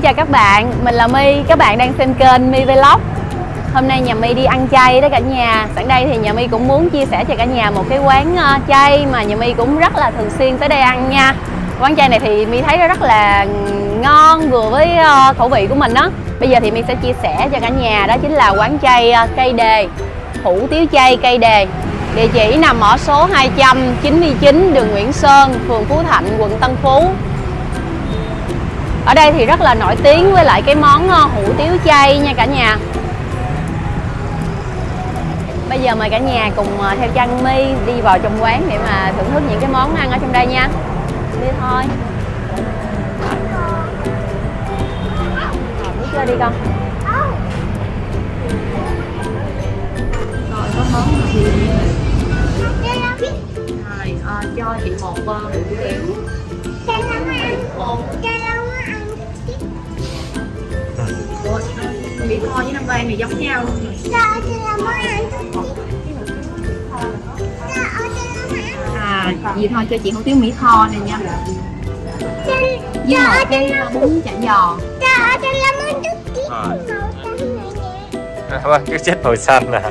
chào các bạn, mình là My, các bạn đang xem kênh My Vlog. Hôm nay nhà My đi ăn chay đó cả nhà. Sẵn đây thì nhà My cũng muốn chia sẻ cho cả nhà một cái quán chay mà nhà My cũng rất là thường xuyên tới đây ăn nha. Quán chay này thì My thấy nó rất là ngon, vừa với khẩu vị của mình đó. Bây giờ thì My sẽ chia sẻ cho cả nhà, đó chính là quán chay Cây Đề, hủ tiếu chay Cây Đề. Địa chỉ nằm ở số 299 đường Nguyễn Sơn, phường Phú Thạnh, quận Tân Phú. Ở đây thì rất là nổi tiếng với lại cái món hủ tiếu chay nha cả nhà. Bây giờ mời cả nhà cùng theo chân My đi vào trong quán để mà thưởng thức những cái món ăn ở trong đây nha. Đi thôi. Đi chơi đi con. Rồi có món gì? Rồi cho chị một hủ tiếu. Mỹ Tho với Nam Vang này giống nhau luôn. Vậy thôi cho chị hủ tiếu Mỹ Tho này nha. Với một cái bún chả giò. Vâng, cứ chết màu xanh nè.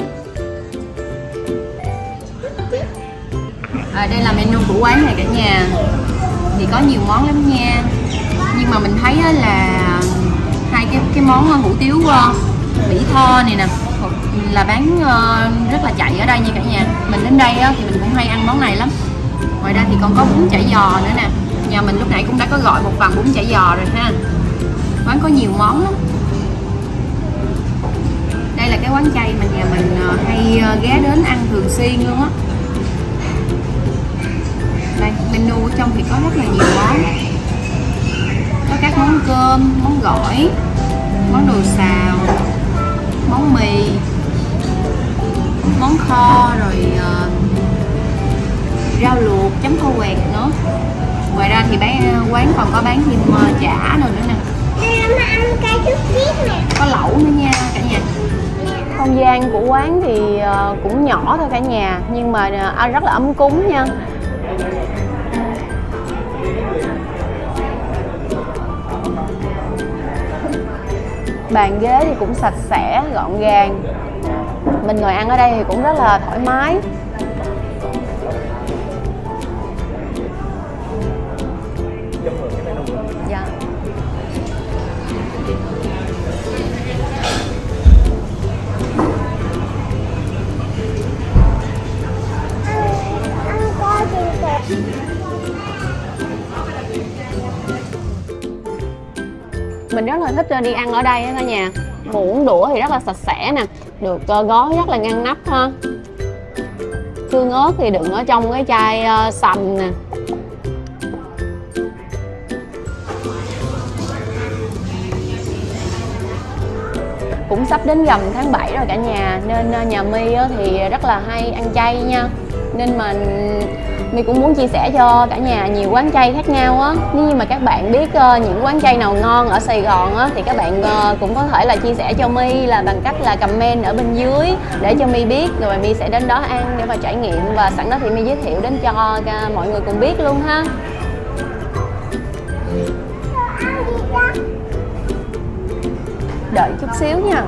Đây là menu của quán này cả nhà. Thì có nhiều món lắm nha. Nhưng mà mình thấy là hai cái món hủ tiếu Mỹ Tho này nè là bán rất là chạy ở đây nha cả nhà. Mình đến đây thì mình cũng hay ăn món này lắm. Ngoài ra thì còn có bún chả giò nữa nè. Nhà mình lúc nãy cũng đã có gọi một phần bún chả giò rồi ha. Quán có nhiều món lắm. Đây là cái quán chay mà nhà mình hay ghé đến ăn thường xuyên luôn á. Đây, menu ở trong thì có rất là nhiều món. Có các món cơm, món gỏi, món đồ xào, món mì, món kho, rồi rau luộc chấm kho quẹt nữa. Ngoài ra thì quán còn có bán thêm chả rồi nữa nè. Có lẩu nữa nha cả nhà. Không gian của quán thì cũng nhỏ thôi cả nhà, nhưng mà ăn rất là ấm cúng nha. Bàn ghế thì cũng sạch sẽ, gọn gàng. Mình ngồi ăn ở đây thì cũng rất là thoải mái. Dạ. Mình rất là thích đi ăn ở đây cả nhà. Muỗng đũa thì rất là sạch sẽ nè, được gói rất là ngăn nắp ha. Xương ớt thì đựng ở trong cái chai sành nè. Cũng sắp đến gần tháng 7 rồi cả nhà, nên nhà My thì rất là hay ăn chay nha. Nên mà My cũng muốn chia sẻ cho cả nhà nhiều quán chay khác nhau á. Nếu như mà các bạn biết những quán chay nào ngon ở Sài Gòn á, thì các bạn cũng có thể là chia sẻ cho My là bằng cách là comment ở bên dưới để cho My biết, rồi My sẽ đến đó ăn để mà trải nghiệm. Và sẵn đó thì My giới thiệu đến cho mọi người cùng biết luôn ha. Đợi chút xíu nha.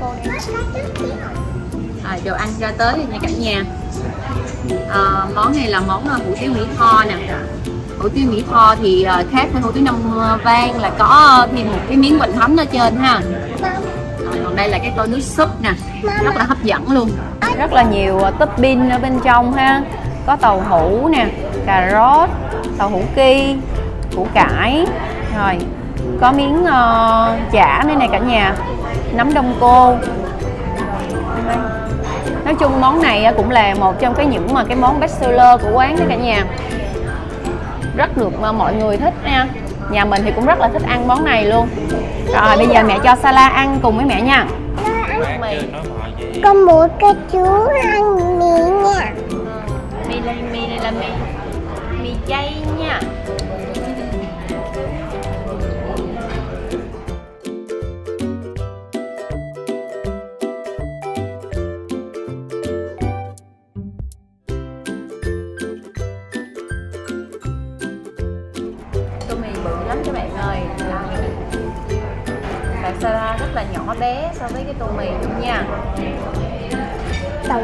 Đồ ăn ra tới rồi nha cả nhà. Món này là món hủ tiếu Mỹ Tho nè. Hủ tiếu Mỹ Tho thì khác với hủ tiếu Nam Vang là có thêm một cái miếng hoành thánh ở trên ha. Còn đây là cái tô nước súp nè, rất là hấp dẫn luôn. Rất là nhiều topping ở bên trong ha. Có tàu hũ nè, cà rốt, tàu hũ ki, củ cải, rồi có miếng chả nữa nè cả nhà, nấm đông cô. Nói chung món này cũng là một trong những cái món best seller của quán đó cả nhà. Rất được mọi người thích nha. Nhà mình thì cũng rất là thích ăn món này luôn. Rồi bây giờ mẹ cho Sala ăn cùng với mẹ nha. Con muốn cái chú ăn mì nha. Mì này là mì chay nha. Tô mì bự lắm các bạn ơi. là nhỏ bé so với cái tô mì luôn nha. Đầu.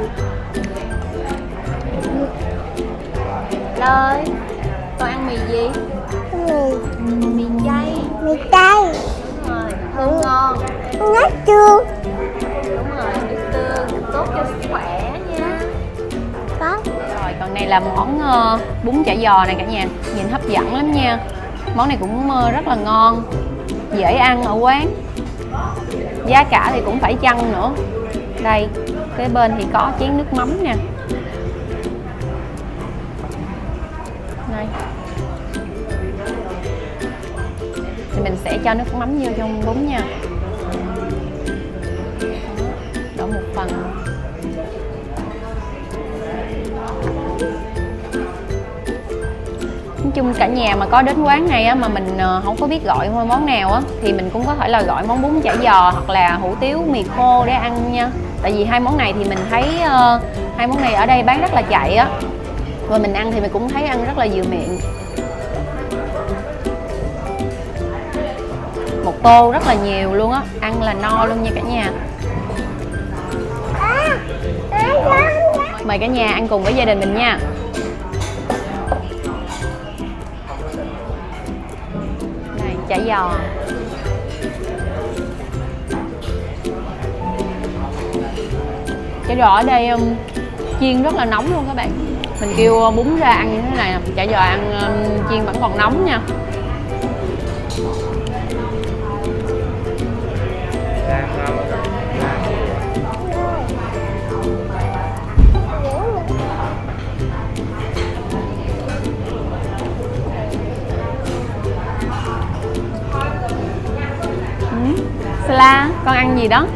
Lời, con ăn mì gì? Mì chay. Mì cay. Đúng rồi, thơm ngon. Nước tương. Đúng rồi, nước tương tốt cho sức khỏe nha. Có. Rồi còn này là món bún chả giò này cả nhà, nhìn hấp dẫn lắm nha. Món này cũng rất là ngon, dễ ăn ở quán. Giá cả thì cũng phải chăng nữa. Đây, cái bên thì có chén nước mắm nè. Đây. Thì mình sẽ cho nước mắm vô trong bún nha. Đổ một phần. Nói chung cả nhà mà có đến quán này á, mà mình không có biết gọi món nào á, thì mình cũng có thể là gọi món bún chả giò hoặc là hủ tiếu mì khô để ăn nha. Tại vì hai món này thì mình thấy hai món này ở đây bán rất là chạy á, và mình ăn thì mình cũng thấy ăn rất là vừa miệng. Một tô rất là nhiều luôn á, ăn là no luôn nha cả nhà. Mời cả nhà ăn cùng với gia đình mình nha. Đây, chả giò. Chả giò ở đây chiên rất là nóng luôn các bạn. Mình kêu bún ra ăn như thế này, chả giò ăn chiên vẫn còn nóng nha. Sla, con ăn gì đó?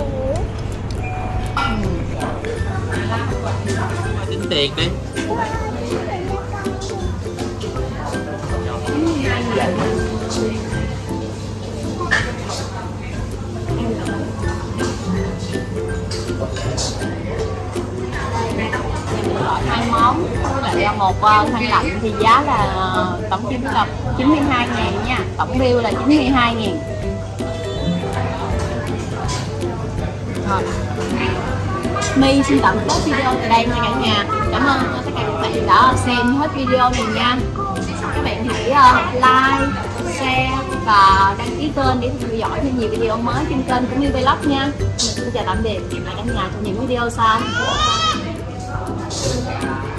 Tính tiền đi. Gọi hai món với lại một khăn lạnh thì giá là tổng kim là 92.000 nha, tổng bill là 92.000. Rồi. My xin tạm kết video tại đây nha cả nhà. Cảm ơn tất cả các bạn đã xem hết video này nha. Các bạn hãy like, share và đăng ký kênh để theo dõi thêm nhiều video mới trên kênh cũng như vlog nha. Mình xin chào tạm biệt, hẹn gặp lại cả nhà trong những video sau.